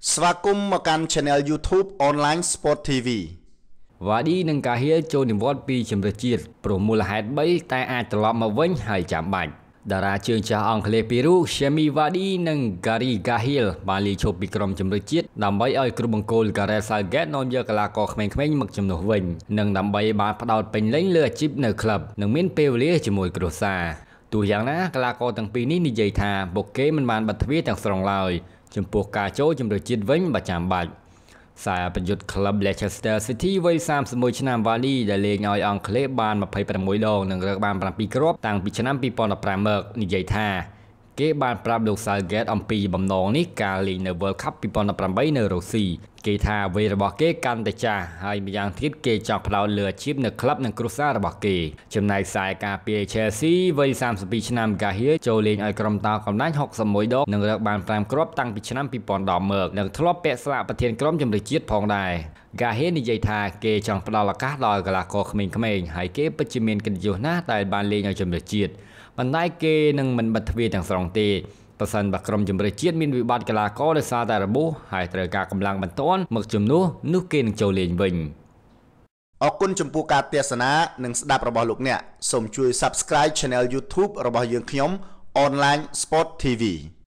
ស្វាគមន៍មកកាន់ Channel YouTube Online Sport TV វ៉ាឌីនឹងការហៀចូលនិវត្តន៍ពីជម្រើសជាតិព្រោះមូលហេតុ3តែអាចត្រឡប់មកវិញហើយចាំបាច់តារាជើងចាស់អង់គ្លេសពីររូប Jamie Vardy និង Gary Cahill បានលាឈប់ពីក្រុមជម្រើសជាតិដើម្បីឲ្យគ្រូបង្គោល Gareth Southgate នាំយកកីឡាករក្មេងៗមកជំនួសវិញនិងដើម្បីបានផ្ដោតពេញលេញលើអាជីពនៅក្លឹបនិងមានពេលវេលាជាមួយគ្រួសារទោះយ៉ាងណាកីឡាករទាំងពីរនេះនិយាយថាពួកគេមិនបានបិទទ្វារទាំងស្រុងឡើយចំពោះការចូលជម្រើសជាតិវិញបើចាំបាច់ខ្សែប្រយុទ្ធក្លឹប Leicester City វ័យ31ឆ្នាំ Vardy ដែលលេងឲ្យអង់គ្លេសបាន26ដងនិងរើសបាន7គ្រាប់តាំងពីឆ្នាំ2015មកនិយាយថាគេបានប្រាប់លោក Southgate អំពីបំណងនេះកាលលេងនៅ World Cup 2018នៅរុស្ស៊ីគេថាវ័យរបស់គេកាន់តែចាស់ហើយម្យ៉ាងទៀតគេចង់ផ្ដោតលើអាជីពនៅក្លឹបនិងគ្រួសាររបស់គេចំណែកខ្សែការពារ Chelsea វ័យ32ឆ្នាំ Cahill ចូលលេងឲ្យក្រុមតោកំណាញ់61ដងនិងរើសបាន5គ្រាប់តាំងពីឆ្នាំ2010មកនិងធ្លាប់ពាក់ស្លាកប្រធានក្រុមជម្រើសជាតិផងដែរ Cahill និយាយថាគេចង់ផ្ដល់ឱកាសដល់កីឡាករក្មេងៗហើយគេពិតជាមានកិត្តិយសណាស់ដែលបានលេងឲ្យជម្រើសជាតិប៉ុន្តែគេនឹងមិនបិទទ្វារទាំងស្រុងទេប្រសិនបើក្រុមជម្រើសជាតិមានវិបត្តិកីឡាករដោយសារតែរបួសហើយត្រូវការកម្លាំងបន្ទាន់មកជំនួសនោះគេនឹងចូលលេងវិញអរគុណចំពោះការទស្សនានិងស្ដាប់របស់លោកអ្នកសូមជួយ Subscribe Channel YouTube របស់យើងខ្ញុំ Online Sport TV